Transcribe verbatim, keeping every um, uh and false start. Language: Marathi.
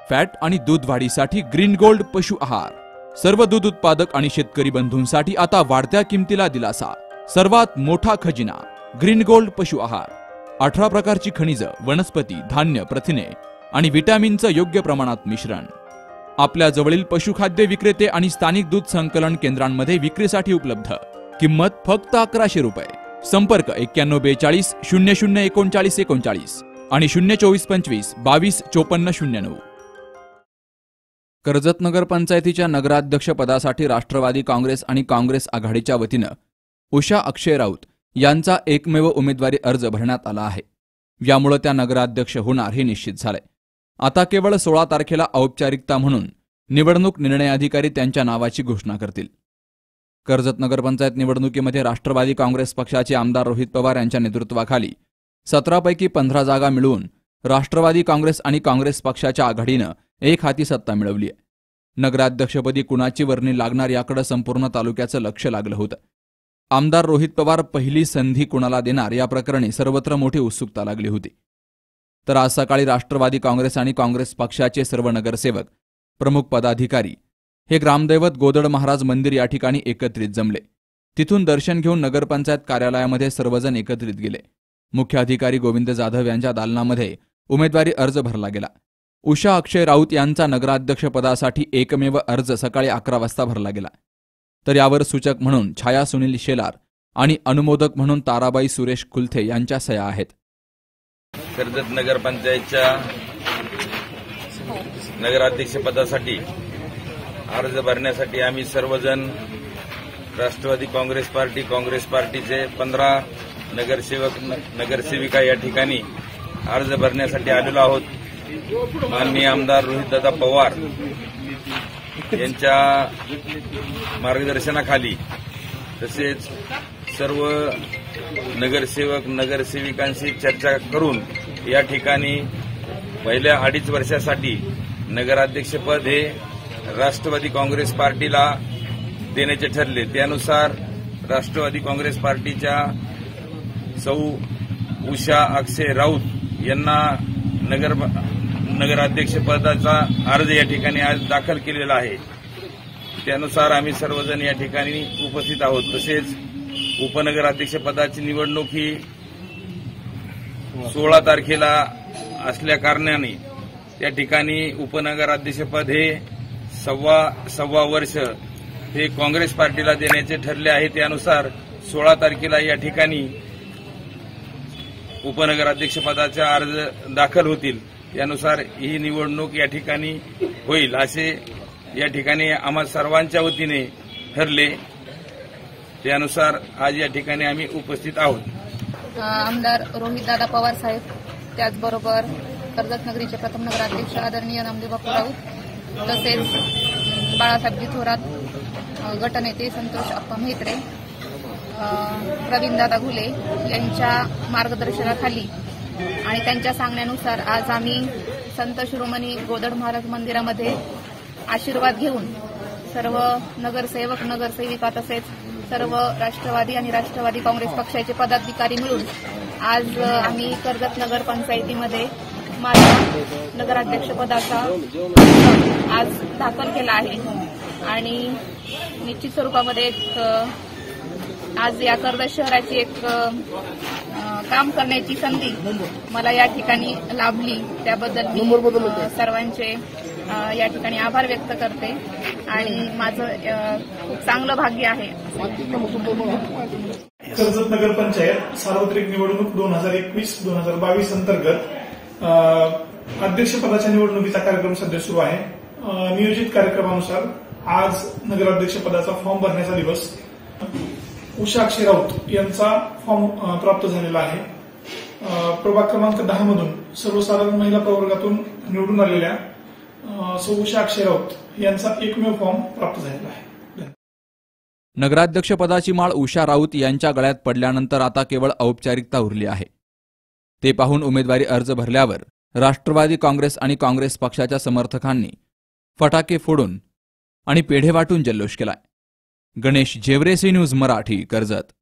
फॅट आणि दूध वाढीसाठी ग्रीन गोल्ड पशु आहार। सर्व दूध उत्पादक आणि शेतकरी बंधूंसाठी आता वाढत्या किमतीला दिलासा। सर्वात मोठा खजिना ग्रीन गोल्ड पशु आहार। अठरा प्रकारची खनिज, वनस्पती, धान्य, प्रथिने आणि विटॅमिनचं योग्य प्रमाणात मिश्रण। आपल्या जवळील पशुखाद्य विक्रेते आणि स्थानिक दूध संकलन केंद्रांमध्ये विक्रीसाठी उपलब्ध। किंमत फक्त अकराशे रुपये। संपर्क एक्क्याण्णव बेचाळीस शून्य शून्य एकोणचाळीस एकोणचाळीस आणि शून्य चोवीस पंचवीस बावीस चोपन्न शून्य नऊ। कर्जत नगर पंचायतीच्या नगराध्यक्ष पदासाठी राष्ट्रवादी काँग्रेस आणि काँग्रेस आघाडीच्या वतीनं उषा अक्षय राऊत यांचा एकमेव उमेदवारी अर्ज भरण्यात आला आहे। यामुळे त्या नगराध्यक्ष होणार हे निश्चित झाले। आता केवळ सोळा तारखेला औपचारिकता म्हणून निवडणूक निर्णय अधिकारी त्यांच्या नावाची घोषणा करतील। कर्जत नगरपंचायत निवडणुकीमध्ये राष्ट्रवादी काँग्रेस पक्षाचे आमदार रोहित पवार यांच्या नेतृत्वाखाली सतरा पैकी पंधरा जागा मिळवून राष्ट्रवादी काँग्रेस आणि काँग्रेस पक्षाच्या आघाडीनं एक हाती सत्ता मिळवली आहे। नगराध्यक्षपदी कुणाची वर्णी लागणार याकडे संपूर्ण तालुक्याचं लक्ष लागलं होतं। आमदार रोहित पवार पहिली संधी कुणाला देणार या प्रकरणी सर्वत्र मोठी उत्सुकता लागली होती। तर आज सकाळी राष्ट्रवादी काँग्रेस आणि काँग्रेस पक्षाचे सर्व नगरसेवक, प्रमुख पदाधिकारी हे ग्रामदैवत गोदड महाराज मंदिर या ठिकाणी एकत्रित जमले। तिथून दर्शन घेऊन नगरपंचायत कार्यालयामध्ये सर्वजण एकत्रित गेले। मुख्य अधिकारी गोविंद जाधव यांच्या दालनामध्ये उमेदवारी अर्ज भरला गेला। उषा अक्षय राऊत यांचा नगराध्यक्षपदासाठी एकमेव अर्ज सकाळी अकरा वाजता भरला गेला। तर यावर सूचक म्हणून छाया सुनील शेलार आणि अनुमोदक म्हणून ताराबाई सुरेश कुलथे यांच्या सह्या आहेत। कर्जत नगरपंचायतच्या नगराध्यक्षपदासाठी अर्ज भरण्यासाठी आम्ही सर्वजण राष्ट्रवादी काँग्रेस पार्टी काँग्रेस पार्टीचे पंधरा नगरसेवक नगरसेविका या ठिकाणी अर्ज भरण्यासाठी आलेलो आहोत। माननीय आमदार रोहितदादा पवार यांच्या मार्गदर्शनाखाली तसेच सर्व नगरसेवक नगरसेविकांशी चर्चा करून या ठिकाणी पहिल्या अडीच वर्षासाठी नगराध्यक्षपद हे राष्ट्रवादी काँग्रेस पार्टीला देण्याचे ठरले। त्यानुसार राष्ट्रवादी काँग्रेस पार्टीच्या सौ उषा अक्षय राऊत यांना नगर नगराध्यक्षपदाचा अर्ज या ठिकाणी आज दाखल केलेला आहे। त्यानुसार आम्ही सर्वजण या ठिकाणी उपस्थित आहोत। तसेच उपनगराध्यक्षपदाची निवडणूक ही सोळा तारखेला असल्या कारणाने त्या ठिकाणी उपनगराध्यक्षपद हे सव्वा सव्वा वर्ष हे काँग्रेस पार्टीला देण्याचे ठरले आहे। त्यानुसार सोळा तारखेला या ठिकाणी उपनगराध्यक्षपदाचे अर्ज दाखल होतील। त्यानुसार ही निवडणूक या ठिकाणी होईल असे या ठिकाणी आम्हा सर्वांच्या वतीने ठरले। त्यानुसार आज या ठिकाणी आम्ही उपस्थित आहोत। आमदार रोहितदादा पवार साहेब, त्याचबरोबर कर्जत नगरीचे प्रथम नगराध्यक्ष आदरणीय नामदेव बापू राऊत, तसेच बाळासाहेबजी थोरात, गटनेते संतोष अप्पा म्हेत्रे, प्रवीणदादा घुले यांच्या मार्गदर्शनाखाली आणि त्यांच्या सांगण्यानुसार आज आम्ही संत शिरोमणी गोदड महाराज मंदिरामध्ये आशीर्वाद घेऊन सर्व नगरसेवक नगरसेविका तसेच सर्व राष्ट्रवादी आणि राष्ट्रवादी काँग्रेस पक्षाचे पदाधिकारी मिळून आज आम्ही कर्जत नगर पंचायतीमध्ये माझ्या नगराध्यक्षपदाचा आज दाखल केला आहे। आणि निश्चित स्वरूपामध्ये एक आज या कर्जत शहराची एक काम करण्याची संधी मला या ठिकाणी लाभली, त्याबद्दल मी सर्वांचे या ठिकाणी आभार व्यक्त करते आणि माझं खूप चांगलं भाग्य आहे। कर्जत नगर पंचायत सार्वत्रिक निवडणूक दोन हजार एकवीस दोन हजार बावीस अंतर्गत अध्यक्षपदाच्या निवडणुकीचा कार्यक्रम सध्या सुरू आहे। नियोजित कार्यक्रमानुसार आज नगराध्यक्षपदाचा फॉर्म भरण्याचा दिवस उषा अक्षय राऊत यांचा फॉर्म प्राप्त झालेला आहे। प्रभाग क्रमांक दहा मधून सर्वसाधारण महिला प्रवर्गातून निवडून आलेल्या सौ उषा अक्षय राऊत यांचा एकमेव फॉर्म प्राप्त झालेला आहे। नगराध्यक्षपदाची माळ उषा राऊत यांच्या गळ्यात पडल्यानंतर आता केवळ औपचारिकता उरली आहे। ते पाहून उमेदवारी अर्ज भरल्यावर राष्ट्रवादी काँग्रेस आणि काँग्रेस पक्षाच्या समर्थकांनी फटाके फोडून आणि पेढे वाटून जल्लोष केलाय। Ganesh Jevare, C news Marathi, Karjat.